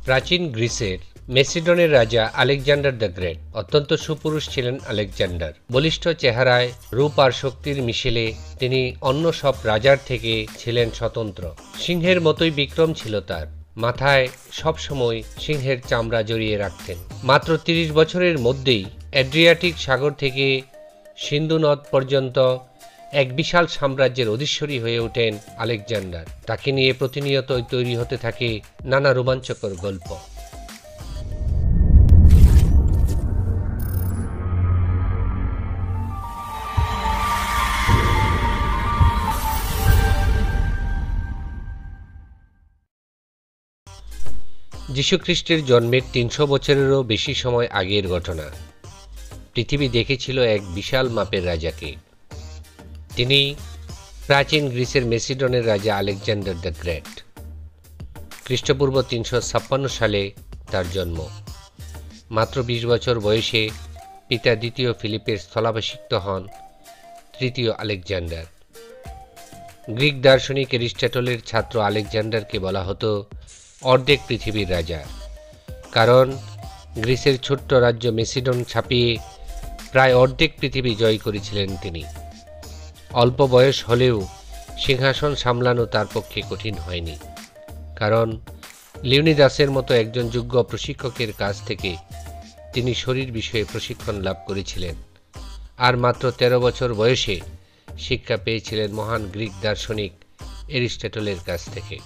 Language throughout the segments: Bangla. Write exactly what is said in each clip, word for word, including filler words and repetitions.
প্রাচীন গ্রিসের মেসিডনের রাজা আলেকজান্ডার দ্য গ্রেট অত্যন্ত সুপুরুষ ছিলেন। আলেকজান্ডার বলিষ্ঠ চেহারায়, রূপ আর শক্তির মিশেলে তিনি অন্য সব রাজার থেকে ছিলেন স্বতন্ত্র। সিংহের মতোই বিক্রম ছিল তার। মাথায় সবসময় সিংহের চামড়া জড়িয়ে রাখতেন। মাত্র তিরিশ বছরের মধ্যেই অ্যাড্রিয়াটিক সাগর থেকে সিন্ধু নদ পর্যন্ত এক বিশাল সাম্রাজ্যের অধীশ্বরী হয়ে ওঠেন আলেকজান্ডার। তাকে নিয়ে প্রতিনিয়তই তৈরি হতে থাকে নানা রোমাঞ্চকর গল্প। যীশুখ্রিস্টের জন্মের তিনশো বছরেরও বেশি সময় আগের ঘটনা। পৃথিবী দেখেছিল এক বিশাল মাপের রাজাকে। তিনি প্রাচীন গ্রিসের মেসিডনের রাজা আলেকজান্ডার দ্য গ্রেট। খ্রিস্টপূর্ব তিনশো ছাপ্পান্ন সালে তার জন্ম। মাত্র বিশ বছর বয়সে পিতা দ্বিতীয় ফিলিপের স্থলাভিষিক্ত হন তৃতীয় আলেকজান্ডার। গ্রিক দার্শনিক এরিস্টটলের ছাত্র আলেকজান্ডারকে বলা হতো অর্ধেক পৃথিবীর রাজা, কারণ গ্রিসের ছোট্ট রাজ্য মেসিডন ছাপিয়ে প্রায় অর্ধেক পৃথিবী জয় করেছিলেন তিনি। অল্প বয়স হলেও সিংহাসন সামলানো তার পক্ষে কঠিন হয়নি, কারণ লিওনিদাসের মতো একজন যোগ্য প্রশিক্ষকের কাছ থেকে তিনি শরীর বিষয়ে প্রশিক্ষণ লাভ করেছিলেন। আর মাত্র তেরো বছর বয়সে শিক্ষা পেয়েছিলেন মহান গ্রিক দার্শনিক এরিস্টটলের কাছ থেকে।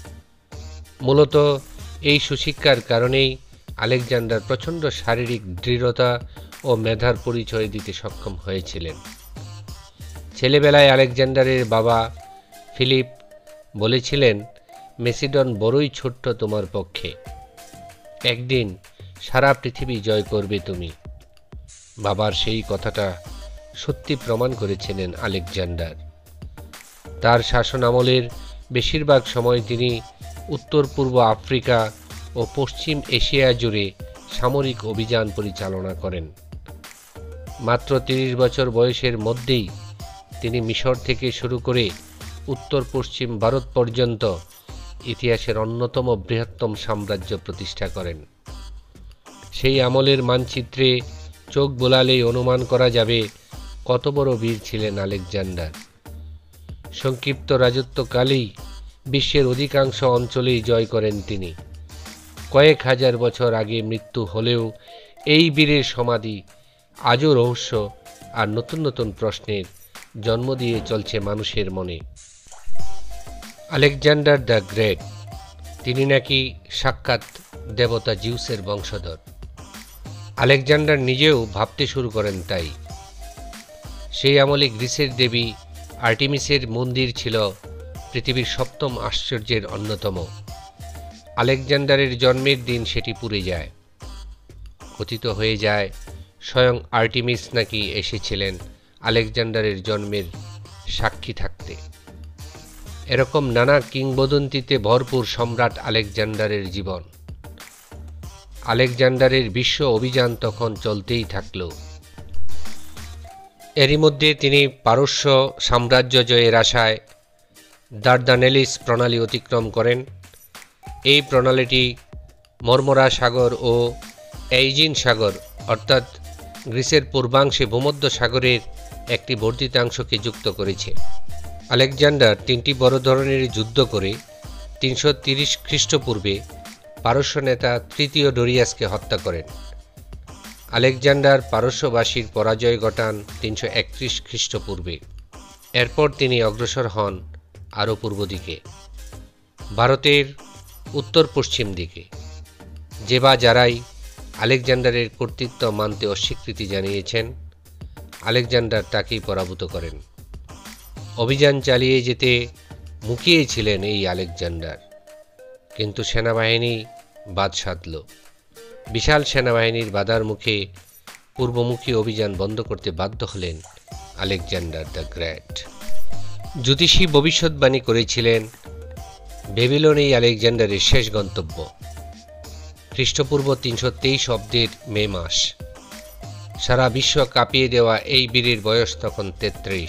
মূলত এই সুশিক্ষার কারণেই আলেকজান্ডার প্রচণ্ড শারীরিক দৃঢ়তা ও মেধার পরিচয় দিতে সক্ষম হয়েছিলেন। ছেলেবেলায় আলেকজান্ডারের বাবা ফিলিপ বলেছিলেন, মেসিডন বড়ই ছোট্ট তোমার পক্ষে, একদিন সারা পৃথিবী জয় করবে তুমি। বাবার সেই কথাটা সত্যি প্রমাণ করেছিলেন আলেকজান্ডার। তার শাসন আমলের বেশিরভাগ সময় তিনি উত্তর পূর্ব আফ্রিকা ও পশ্চিম এশিয়া জুড়ে সামরিক অভিযান পরিচালনা করেন। মাত্র তিরিশ বছর বয়সের মধ্যেই তিনি মিশর থেকে শুরু করে উত্তর পশ্চিম ভারত পর্যন্ত ইতিহাসের অন্যতম বৃহত্তম সাম্রাজ্য প্রতিষ্ঠা করেন। সেই আমলের মানচিত্রে চোখ বোলালেই অনুমান করা যাবে কত বড় বীর ছিলেন আলেকজান্ডার। সংক্ষিপ্ত রাজত্বকালেই বিশ্বের অধিকাংশ অঞ্চলেই জয় করেন তিনি। কয়েক হাজার বছর আগে মৃত্যু হলেও এই বীরের সমাধি আজও রহস্য আর নতুন নতুন প্রশ্নের জন্ম দিয়ে চলছে মানুষের মনে। আলেকজান্ডার দ্য গ্রেট, তিনি নাকি সাক্ষাৎ দেবতা জিউসের বংশধর। আলেকজান্ডার নিজেও ভাবতে শুরু করেন তাই। সেই আমলে গ্রিসের দেবী আর্টেমিসের মন্দির ছিল পৃথিবীর সপ্তম আশ্চর্যের অন্যতম। আলেকজান্ডারের জন্মের দিন সেটি পুড়ে যায়। কথিত হয়ে যায় স্বয়ং আর্টেমিস নাকি এসেছিলেন আলেকজান্ডারের জন্মের সাক্ষী থাকতে। এরকম নানা কিংবদন্তিতে ভরপুর সম্রাট আলেকজান্ডারের জীবন। আলেকজান্ডারের বিশ্ব অভিযান তখন চলতেই থাকল। এরই মধ্যে তিনি পারস্য সাম্রাজ্য জয়ের আশায় দার্দানেলিস প্রণালী অতিক্রম করেন। এই প্রণালীটি মর্মরা সাগর ও এইজিন সাগর অর্থাৎ গ্রিসের পূর্বাংশে ভূমধ্য সাগরের একটি বর্ধিতাংশকে যুক্ত করেছে। আলেকজান্ডার তিনটি বড় ধরনের যুদ্ধ করে তিনশো তিরিশ খ্রিস্টপূর্বে পারস্য নেতা তৃতীয় ডোরিয়াসকে হত্যা করেন। আলেকজান্ডার পারস্যবাসীর পরাজয় ঘটান তিনশো একত্রিশ খ্রিস্টপূর্বে। এরপর তিনি অগ্রসর হন আরও পূর্ব দিকে, ভারতের উত্তর পশ্চিম দিকে। যে বা যারাই আলেকজান্ডারের কর্তৃত্ব মানতে অস্বীকৃতি জানিয়েছেন, আলেকজান্ডার তাকেই পরাভূত করেন। অভিযান চালিয়ে যেতে মুখিয়েছিলেন এই আলেকজান্ডার, কিন্তু সেনাবাহিনী বাদ সাধল। বিশাল সেনাবাহিনীর বাধার মুখে পূর্বমুখী অভিযান বন্ধ করতে বাধ্য হলেন আলেকজান্ডার দ্য গ্রেট। জ্যোতিষী ভবিষ্যৎবাণী করেছিলেন বেবিলন এই আলেকজান্ডারের শেষ গন্তব্য। খ্রিস্টপূর্ব তিনশো তেইশ অব্দের মে মাস। সারা বিশ্ব কাঁপিয়ে দেওয়া এই বীরের বয়স তখন তেত্রিশ।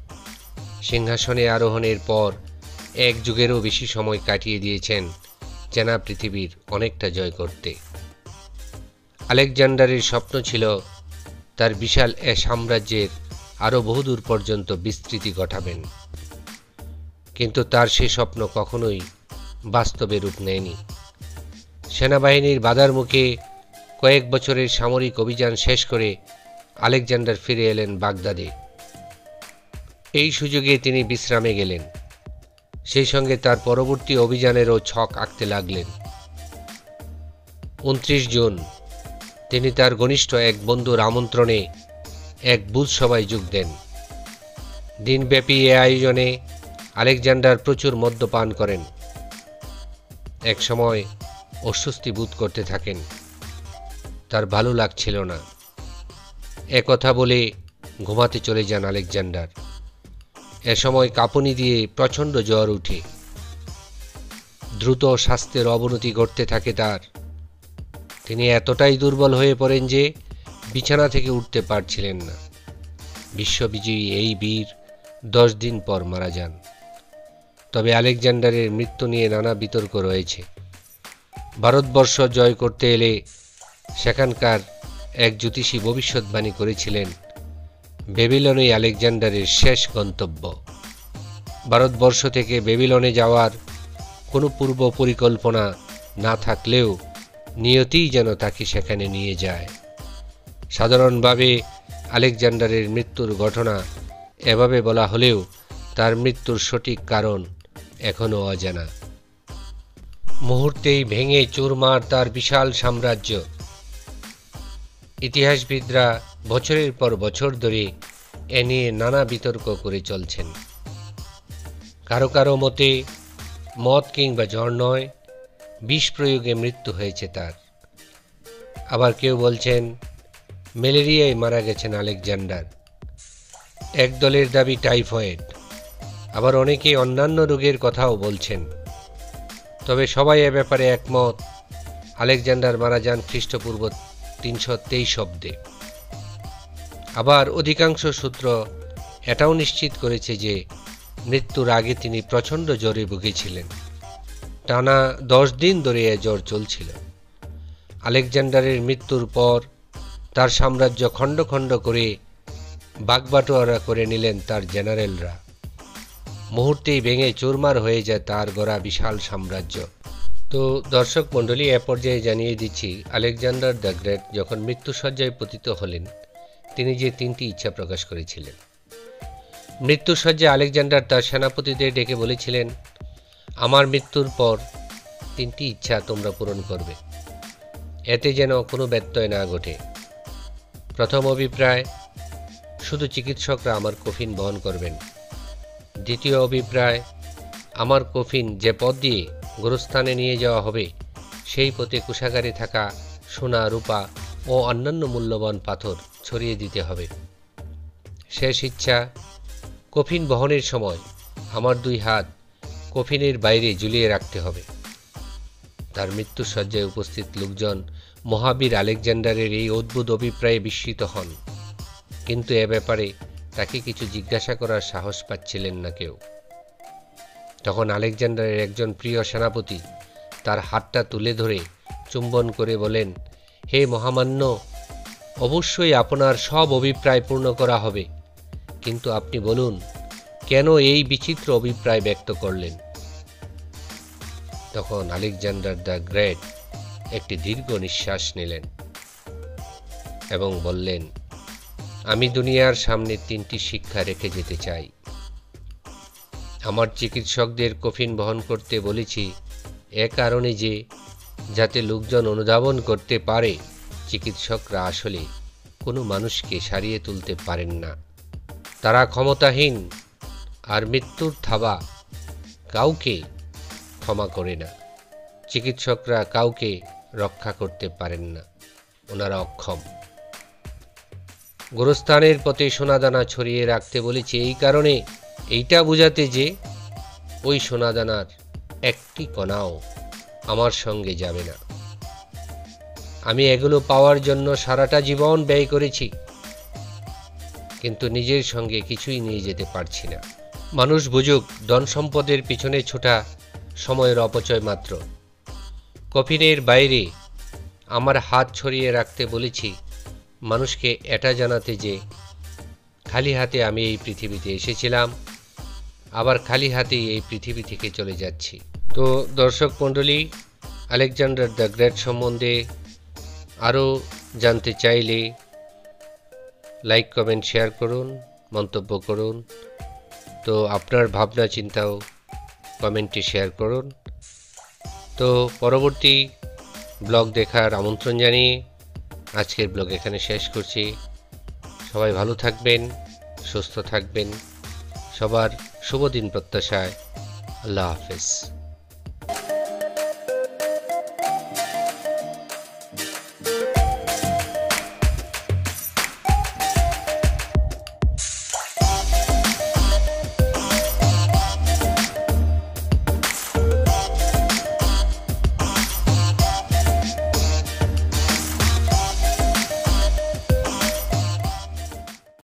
সিংহাসনে আরোহণের পর এক যুগেরও বেশি সময় কাটিয়ে দিয়েছেন চেনা পৃথিবীর অনেকটা জয় করতে। আলেকজান্ডারের স্বপ্ন ছিল তার বিশাল এ সাম্রাজ্যের আরও বহুদূর পর্যন্ত বিস্তৃতি ঘটাবেন, কিন্তু তার সে স্বপ্ন কখনোই বাস্তবে রূপ নেয়নি। সেনাবাহিনীর বাধার মুখে কয়েক বছরের সামরিক অভিযান শেষ করে আলেকজান্ডার ফিরে এলেন বাগদাদে। এই সুযোগে তিনি বিশ্রামে গেলেন, সেই সঙ্গে তার পরবর্তী অভিযানেরও ছক আঁকতে লাগলেন। উনত্রিশ জুন তিনি তার ঘনিষ্ঠ এক বন্ধুর আমন্ত্রণে এক ভোজসভায় যোগ দেন। দিনব্যাপী এ আয়োজনে আলেকজান্ডার প্রচুর মদ্যপান করেন। এক সময় অস্বস্তি বোধ করতে থাকেন, তার ভালো লাগছিল না। একথা বলে ঘুমাতে চলে যান আলেকজান্ডার। এ সময় কাঁপুনি দিয়ে প্রচণ্ড জ্বর উঠে, দ্রুত স্বাস্থ্যের অবনতি ঘটতে থাকে তার। তিনি এতটাই দুর্বল হয়ে পড়েন যে বিছানা থেকে উঠতে পারছিলেন না। বিশ্ববিজয়ী এই বীর দশ দিন পর মারা যান। তবে আলেকজান্ডারের মৃত্যু নিয়ে নানা বিতর্ক রয়েছে। ভারতবর্ষ জয় করতে এলে সেখানকার এক জ্যোতিষী ভবিষ্যৎবাণী করেছিলেন বেবিলনেই আলেকজান্ডারের শেষ গন্তব্য। ভারতবর্ষ থেকে বেবিলনে যাওয়ার কোনো পূর্ব পরিকল্পনা না থাকলেও নিয়তিই যেন তাকে সেখানে নিয়ে যায়। সাধারণভাবে আলেকজান্ডারের মৃত্যুর ঘটনা এভাবে বলা হলেও তার মৃত্যুর সঠিক কারণ এখনও অজানা। মুহূর্তেই ভেঙে চুরমার তার বিশাল সাম্রাজ্য। ইতিহাসবিদরা বছরের পর বছর ধরে এ নিয়ে নানা বিতর্ক করে চলছেন। কারো কারো মতে মদ কিংবা জ্বর নয়, বিষ প্রয়োগে মৃত্যু হয়েছে তার। আবার কেউ বলছেন ম্যালেরিয়ায় মারা গেছেন আলেকজান্ডার। এক দলের দাবি টাইফয়েড, আবার অনেকে অন্যান্য রোগের কথাও বলছেন। তবে সবাই এ ব্যাপারে একমত, আলেকজান্ডার মারা যান খ্রিস্টপূর্ব তিনশো তেইশ অব্দে। আবার অধিকাংশ সূত্র এটাও নিশ্চিত করেছে যে মৃত্যুর আগে তিনি প্রচণ্ড জ্বরে ভুগেছিলেন। টানা দশ দিন ধরে এ জ্বর চলছিল। আলেকজান্ডারের মৃত্যুর পর তার সাম্রাজ্য খণ্ড খণ্ড করে বাগবাটোয়ারা করে নিলেন তার জেনারেলরা। মুহূর্তেই ভেঙে চুরমার হয়ে যায় তার গড়া বিশাল সাম্রাজ্য। তো দর্শক মণ্ডলী, এ পর্যায়ে জানিয়ে দিচ্ছি, আলেকজান্ডার দ্য গ্রেট যখন মৃত্যুশয্যায় পতিত হলেন তিনি যে তিনটি ইচ্ছা প্রকাশ করেছিলেন। মৃত্যুশয্যায় আলেকজান্ডার তার সেনাপতিদের ডেকে বলেছিলেন, আমার মৃত্যুর পর তিনটি ইচ্ছা তোমরা পূরণ করবে, এতে যেন কোনো ব্যত্যয় না ঘটে। প্রথম অভিপ্রায়, শুধু চিকিৎসকরা আমার কফিন বহন করবেন। দ্বিতীয় অভিপ্রায়, আমার কফিন যে পথ দিয়ে গোরস্থানে নিয়ে যাওয়া হবে সেই পথে কোষাগারে থাকা সোনা, রূপা ও অন্যান্য মূল্যবান পাথর ছড়িয়ে দিতে হবে। শেষ ইচ্ছা, কফিন বহনের সময় আমার দুই হাত কফিনের বাইরে ঝুলিয়ে রাখতে হবে। তার মৃত্যুশয্যায় উপস্থিত লোকজন মহাবীর আলেকজান্ডারের এই অদ্ভুত অভিপ্রায়ে বিস্মিত হন, কিন্তু এ ব্যাপারে তাকে কিছু জিজ্ঞাসা করার সাহস পাচ্ছিলেন না কেউ। তখন আলেকজান্ডারের একজন প্রিয় সেনাপতি তার হাতটা তুলে ধরে চুম্বন করে বলেন, হে মহামান্য, অবশ্যই আপনার সব অভিপ্রায় পূর্ণ করা হবে, কিন্তু আপনি বলুন কেন এই বিচিত্র অভিপ্রায় ব্যক্ত করলেন। তখন আলেকজান্ডার দ্য গ্রেট একটি দীর্ঘ নিঃশ্বাস নিলেন এবং বললেন, আমি দুনিয়ার সামনে তিনটি শিক্ষা রেখে যেতে চাই। আমার চিকিৎসকদের কফিন বহন করতে বলেছি এ কারণে যে যাতে লোকজন অনুধাবন করতে পারে চিকিৎসকরা আসলে কোনো মানুষকে সারিয়ে তুলতে পারেন না, তারা ক্ষমতাহীন, আর মৃত্যুর থাবা কাউকে ক্ষমা করে না। চিকিৎসকরা কাউকে রক্ষা করতে পারেন না, ওনারা অক্ষম। গোরস্থানের পথে সোনাদানা ছড়িয়ে রাখতে বলেছি এই কারণে, এইটা বোঝাতে যে ওই সোনাদানার একটি কণাও আমার সঙ্গে যাবে না। আমি এগুলো পাওয়ার জন্য সারাটা জীবন ব্যয় করেছি, কিন্তু নিজের সঙ্গে কিছুই নিয়ে যেতে পারছি না। মানুষ বুঝুক ধন সম্পদের পিছনে ছোটা সময়ের অপচয় মাত্র, কফিনের বাইরে আমার হাত ছড়িয়ে রাখতে বলেছি মানুষকে এটা জানাতে যে খালি হাতে আমি এই পৃথিবীতে এসেছিলাম, আবার খালি হাতেই এই পৃথিবী থেকে চলে যাচ্ছি। তো দর্শক মণ্ডলী, আলেকজান্ডার দ্য গ্রেট সম্বন্ধে আরও জানতে চাইলে লাইক কমেন্ট শেয়ার করুন, মন্তব্য করুন। তো আপনার ভাবনা চিন্তাও কমেন্টে শেয়ার করুন। তো পরবর্তী ব্লগ দেখার আমন্ত্রণ জানিয়ে আজকের ব্লগ এখানে শেষ করছি। সবাই ভালো থাকবেন, সুস্থ থাকবেন। সবার শুভ দিন প্রত্যাশায়। আল্লাহ হাফেজ।